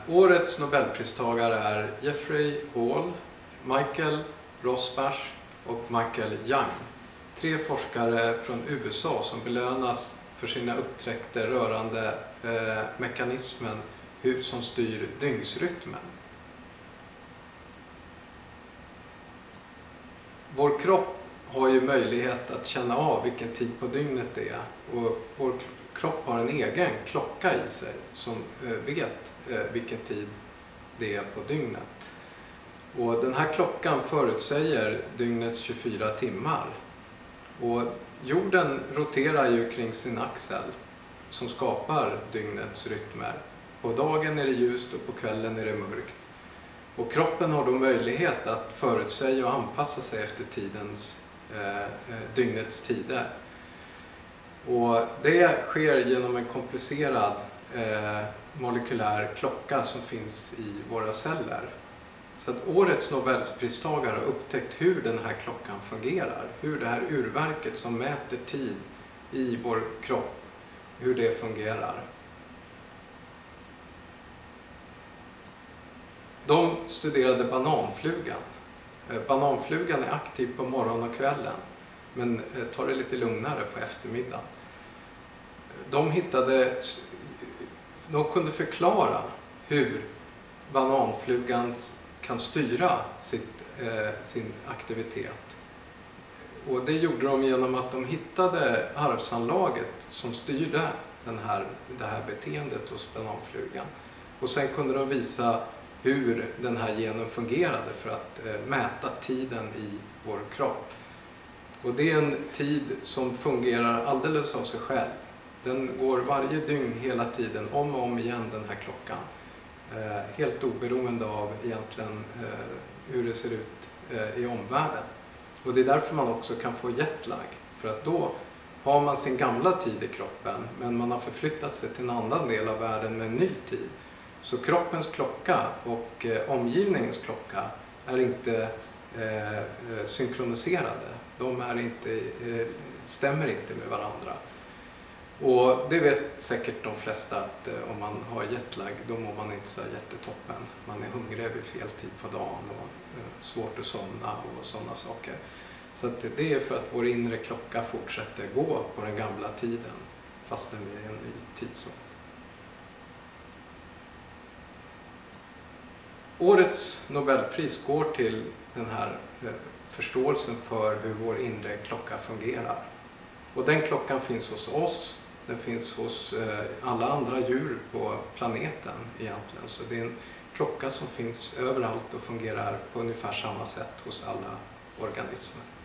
Årets Nobelpristagare är Jeffrey Hall, Michael Rosbash och Michael Young. 3 forskare från USA som belönas för sina upptäckter rörande mekanismen som styr dygnsrytmen. Vår kropp har ju möjlighet att känna av vilken tid på dygnet det är, och vår kropp har en egen klocka i sig som vet vilken tid det är på dygnet. Och den här klockan förutsäger dygnets 24 timmar. Och jorden roterar ju kring sin axel som skapar dygnets rytmer. På dagen är det ljust och på kvällen är det mörkt. Och kroppen har då möjlighet att förutsäga och anpassa sig efter dygnets tider. Och det sker genom en komplicerad molekylär klocka som finns i våra celler. Så att årets Nobelpristagare har upptäckt hur den här klockan fungerar. Hur det här urverket som mäter tid i vår kropp, hur det fungerar. De studerade bananflugan. Bananflugan är aktiv på morgonen och kvällen, men tar det lite lugnare på eftermiddagen. De kunde förklara hur bananflugan kan styra sin aktivitet. Och det gjorde de genom att de hittade arvsanlaget som styrde det här beteendet hos bananflugan. Och sen kunde de visa hur den här genen fungerade för att mäta tiden i vår kropp. Och det är en tid som fungerar alldeles av sig själv. Den går varje dygn hela tiden, om och om igen, den här klockan. Helt oberoende av egentligen hur det ser ut i omvärlden. Och det är därför man också kan få jetlag. För att då har man sin gamla tid i kroppen, men man har förflyttat sig till en annan del av världen med en ny tid. Så kroppens klocka och omgivningens klocka är inte synkroniserade. De stämmer inte med varandra. Och det vet säkert de flesta att om man har jetlag, då mår man inte så jättetoppen. Man är hungrig vid fel tid på dagen och svårt att somna och sådana saker. Så att det är för att vår inre klocka fortsätter gå på den gamla tiden, fast den är en ny tidszon. Årets Nobelpris går till den här förståelsen för hur vår inre klocka fungerar. Och den klockan finns hos oss, den finns hos alla andra djur på planeten egentligen. Så det är en klocka som finns överallt och fungerar på ungefär samma sätt hos alla organismer.